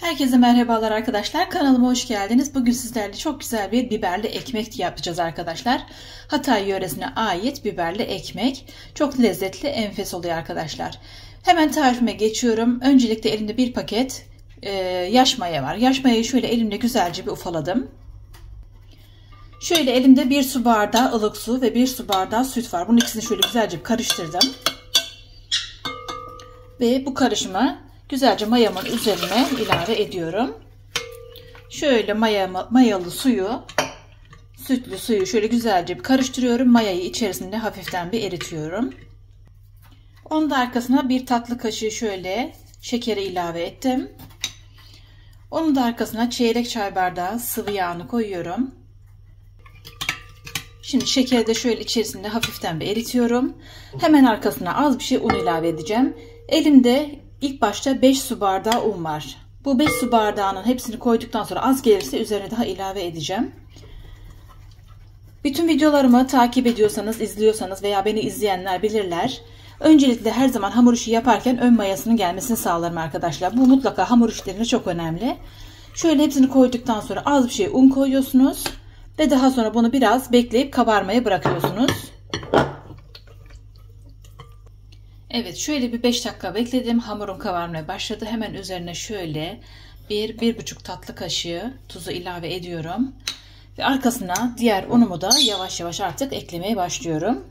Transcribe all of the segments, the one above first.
Herkese merhabalar arkadaşlar. Kanalıma hoş geldiniz. Bugün sizlerle çok güzel bir biberli ekmek yapacağız arkadaşlar. Hatay yöresine ait biberli ekmek. Çok lezzetli, enfes oluyor arkadaşlar. Hemen tarifime geçiyorum. Öncelikle elimde bir paket yaş maya var. Yaş mayayı şöyle elimle güzelce bir ufaladım. Şöyle elimde 1 su bardağı ılık su ve 1 su bardağı süt var. Bunun ikisini şöyle güzelce karıştırdım. Ve bu karışımı güzelce mayamın üzerine ilave ediyorum. Şöyle mayalı suyu, sütlü suyu şöyle güzelce bir karıştırıyorum. Mayayı içerisinde hafiften bir eritiyorum. Onun da arkasına bir tatlı kaşığı şöyle şekeri ilave ettim. Onun da arkasına çeyrek çay bardağı sıvı yağını koyuyorum. Şimdi şekeri de şöyle içerisinde hafiften bir eritiyorum. Hemen arkasına az bir şey un ilave edeceğim. Elimde İlk başta 5 su bardağı un var. Bu 5 su bardağının hepsini koyduktan sonra az gelirse üzerine daha ilave edeceğim. Bütün videolarımı takip ediyorsanız, izliyorsanız veya beni izleyenler bilirler. Öncelikle her zaman hamur işi yaparken ön mayasının gelmesini sağlarım arkadaşlar. Bu mutlaka hamur işlerinde çok önemli. Şöyle hepsini koyduktan sonra az bir şey un koyuyorsunuz. Ve daha sonra bunu biraz bekleyip kabarmaya bırakıyorsunuz. Evet, şöyle bir 5 dakika bekledim. Hamurum kabarmaya başladı. Hemen üzerine şöyle 1-1,5 tatlı kaşığı tuzu ilave ediyorum. Ve arkasına diğer unumu da yavaş yavaş artık eklemeye başlıyorum.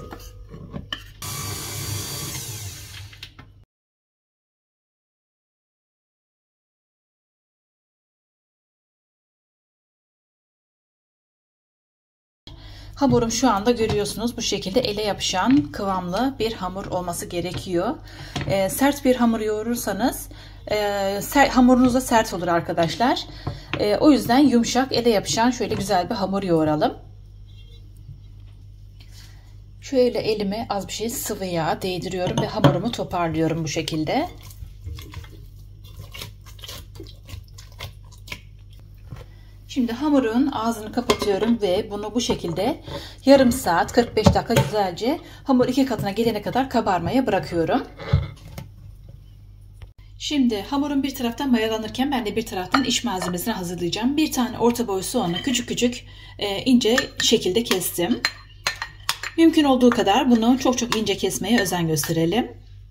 Hamurum şu anda görüyorsunuz bu şekilde ele yapışan kıvamlı bir hamur olması gerekiyor. Sert bir hamur yoğurursanız hamurunuz da sert olur arkadaşlar. O yüzden yumuşak ele yapışan şöyle güzel bir hamur yoğuralım. Şöyle elime az bir şey sıvı yağ değdiriyorum ve hamurumu toparlıyorum bu şekilde. Şimdi hamurun ağzını kapatıyorum ve bunu bu şekilde yarım saat 45 dakika güzelce hamur 2 katına gelene kadar kabarmaya bırakıyorum. Şimdi hamurun bir taraftan mayalanırken ben de bir taraftan iç malzemesini hazırlayacağım. Bir tane orta boy soğanı küçük küçük ince şekilde kestim. Mümkün olduğu kadar bunu çok çok ince kesmeye özen gösterelim.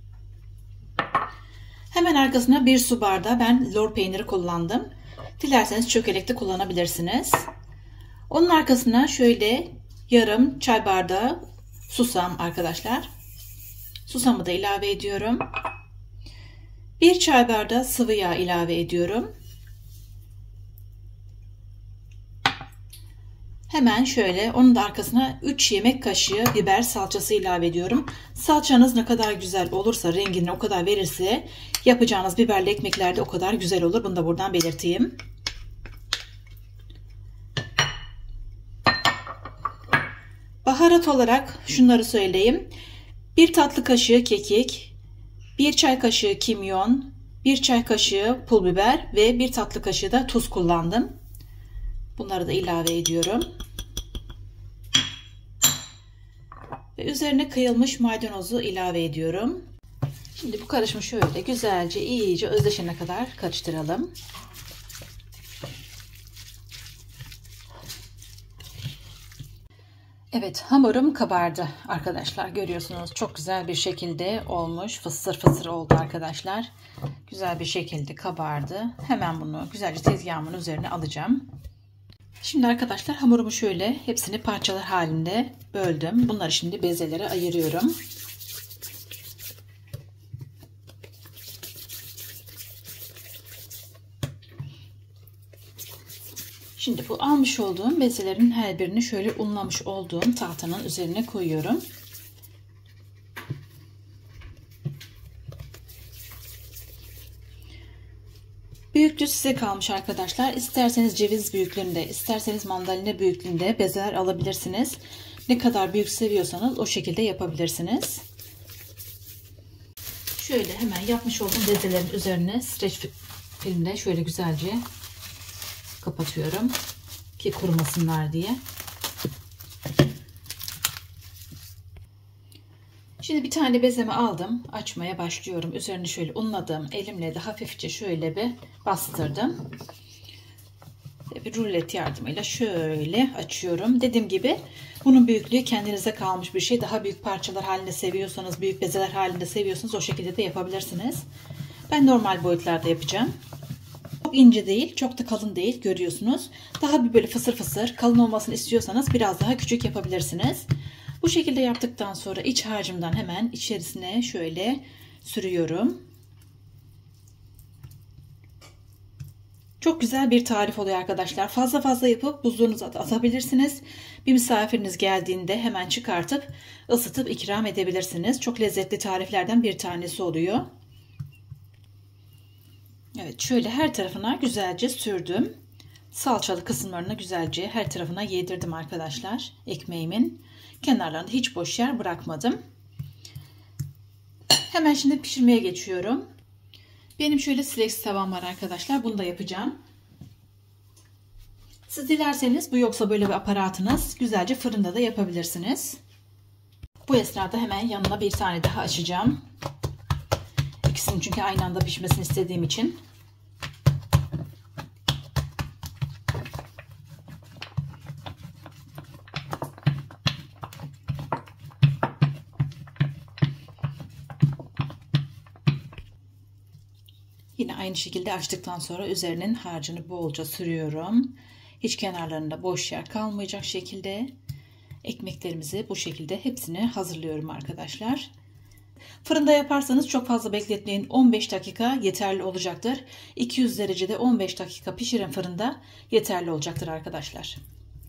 Hemen arkasına 1 su bardağı ben lor peyniri kullandım. Dilerseniz çökelek de kullanabilirsiniz. Onun arkasına şöyle yarım çay bardağı susam arkadaşlar. Susamı da ilave ediyorum. 1 çay bardağı sıvı yağ ilave ediyorum. Hemen şöyle onun da arkasına 3 yemek kaşığı biber salçası ilave ediyorum. Salçanız ne kadar güzel olursa, rengini o kadar verirse yapacağınız biberli ekmeklerde o kadar güzel olur. Bunu da buradan belirteyim. Baharat olarak şunları söyleyeyim. 1 tatlı kaşığı kekik, 1 çay kaşığı kimyon, 1 çay kaşığı pul biber ve 1 tatlı kaşığı da tuz kullandım. Bunları da ilave ediyorum. Ve üzerine kıyılmış maydanozu ilave ediyorum. Şimdi bu karışımı şöyle güzelce iyice özleşene kadar karıştıralım. Evet, hamurum kabardı arkadaşlar. Görüyorsunuz çok güzel bir şekilde olmuş. Fısır fısır oldu arkadaşlar. Güzel bir şekilde kabardı. Hemen bunu güzelce tezgahımın üzerine alacağım. Şimdi arkadaşlar hamurumu şöyle hepsini parçalar halinde böldüm. Bunları şimdi bezelere ayırıyorum. Şimdi bu almış olduğum bezelerin her birini şöyle unlamış olduğum tahtanın üzerine koyuyorum. Büyüklüğü size kalmış arkadaşlar. İsterseniz ceviz büyüklüğünde, isterseniz mandalina büyüklüğünde bezeler alabilirsiniz. Ne kadar büyük seviyorsanız o şekilde yapabilirsiniz. Şöyle hemen yapmış olduğum bezelerin üzerine streç filmle şöyle güzelce kapatıyorum ki kurumasınlar diye. Şimdi bir tane bezemi aldım. Açmaya başlıyorum. Üzerini şöyle unladım. Elimle de hafifçe şöyle bir bastırdım. Bir rulet yardımıyla şöyle açıyorum. Dediğim gibi bunun büyüklüğü kendinize kalmış bir şey. Daha büyük parçalar halinde seviyorsanız, büyük bezeler halinde seviyorsanız o şekilde de yapabilirsiniz. Ben normal boyutlarda yapacağım. Çok ince değil, çok da kalın değil, görüyorsunuz. Daha bir böyle fısır fısır kalın olmasını istiyorsanız biraz daha küçük yapabilirsiniz. Bu şekilde yaptıktan sonra iç harcımdan hemen içerisine şöyle sürüyorum. Çok güzel bir tarif oluyor arkadaşlar. Fazla fazla yapıp buzluğunuza atabilirsiniz. Bir misafiriniz geldiğinde hemen çıkartıp ısıtıp ikram edebilirsiniz. Çok lezzetli tariflerden bir tanesi oluyor. Evet, şöyle her tarafına güzelce sürdüm. Salçalı kısımlarını güzelce her tarafına yedirdim arkadaşlar. Ekmeğimin kenarlarında hiç boş yer bırakmadım. Hemen şimdi pişirmeye geçiyorum. Benim şöyle Silex tavam var arkadaşlar. Bunu da yapacağım. Siz dilerseniz bu yoksa böyle bir aparatınız güzelce fırında da yapabilirsiniz. Bu esnada hemen yanına bir tane daha açacağım. İkisinin çünkü aynı anda pişmesini istediğim için. Yine aynı şekilde açtıktan sonra üzerinin harcını bolca sürüyorum. Hiç kenarlarında boş yer kalmayacak şekilde ekmeklerimizi bu şekilde hepsini hazırlıyorum arkadaşlar. Fırında yaparsanız çok fazla bekletmeyin. 15 dakika yeterli olacaktır. 200 derecede 15 dakika pişirin fırında, yeterli olacaktır arkadaşlar.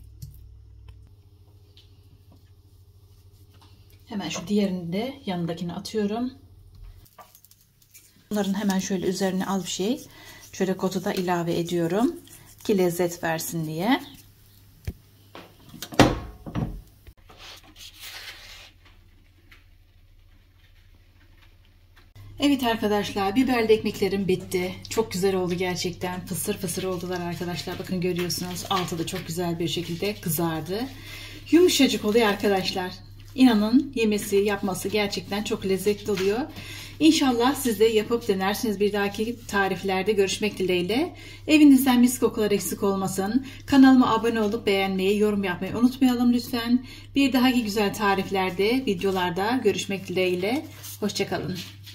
Hemen şu diğerini de yanındakini atıyorum. Bunların hemen şöyle üzerine az bir şey çörek otu da ilave ediyorum ki lezzet versin diye. Evet arkadaşlar, biberli ekmeklerim bitti. Çok güzel oldu gerçekten. Fısır fısır oldular arkadaşlar. Bakın görüyorsunuz, altı da çok güzel bir şekilde kızardı. Yumuşacık oluyor arkadaşlar. İnanın yemesi, yapması gerçekten çok lezzetli oluyor. İnşallah siz de yapıp denersiniz. Bir dahaki tariflerde görüşmek dileğiyle. Evinizden mis kokular eksik olmasın. Kanalıma abone olup beğenmeyi, yorum yapmayı unutmayalım lütfen. Bir dahaki güzel tariflerde, videolarda görüşmek dileğiyle. Hoşça kalın.